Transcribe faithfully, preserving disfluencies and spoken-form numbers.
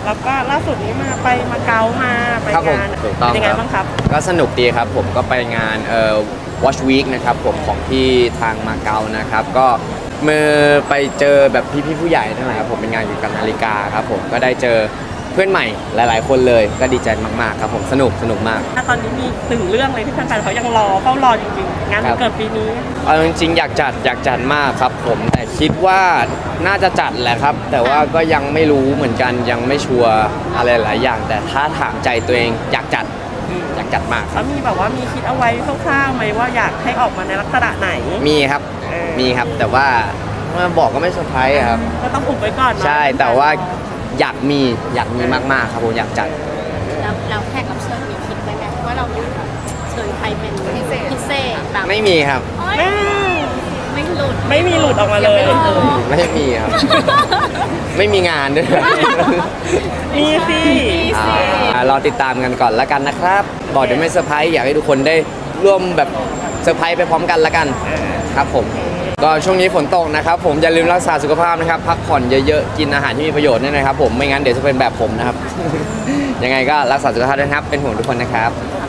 แล้วก็ล่าสุดนี้มาไปมาเก๊ามาไปงานเป็นยังไงบ้างครับก็สนุกดีครับผมก็ไปงานเอ่อ Watch Week นะครับผมของที่ทางมาเก๊านะครับก็เมื่อไปเจอแบบพี่ๆผู้ใหญ่นั่นแหละครับผมเป็นงานเกี่ยวกับนาฬิกาครับผมก็ได้เจอเพื่อนใหม่หลายๆคนเลยก็ดีใจมากๆครับผมสนุกสนุกมากตอนนี้มีหนึ่งเรื่องเลยที่แฟนๆเขายังรอเฝ้ารอจริงๆงานวันเกิดปีนี้เอาจริงๆอยากจัดอยากจัดมากครับผมแต่คิดว่าน่าจะจัดแหละครับแต่ว่าก็ยังไม่รู้เหมือนกันยังไม่ชัวร์อะไรหลายอย่างแต่ถ้าถามใจตัวเองอยากจัดอยากจัดมากแล้วมีแบบว่ามีคิดเอาไว้คร่าวๆไหมว่าอยากให้ออกมาในลักษณะไหนมีครับมีครับแต่ว่ามาบอกก็ไม่เซอร์ไพรส์ครับก็ต้องอุบไว้ก่อนใช่แต่ว่าอยากมีอยากมีมากๆครับผมอยากจัดแล้วเราแขกรับเชิญมีคิดไหมว่าเราจะเชิญใครเป็นพิเศษพิเศษแบบไม่มีครับไม่หลุดไม่มีหลุดออกมาเลยไม่มีครับไม่มีงานด้วยมีสิรอติดตามกันก่อนละกันนะครับบอกเดี๋ยวไม่เซอร์ไพรส์อยากให้ทุกคนได้ร่วมแบบเซอร์ไพรส์ไปพร้อมกันละกันครับผมก็ช่วงนี้ฝนตกนะครับผมอย่าลืมรักษาสุขภาพนะครับพักผ่อนเยอะๆกินอาหารที่มีประโยชน์ด้วยนะครับผมไม่งั้นเดี๋ยวจะเป็นแบบผมนะครับยังไงก็รักษาสุขภาพด้วยครับเป็นห่วงทุกคนนะครับ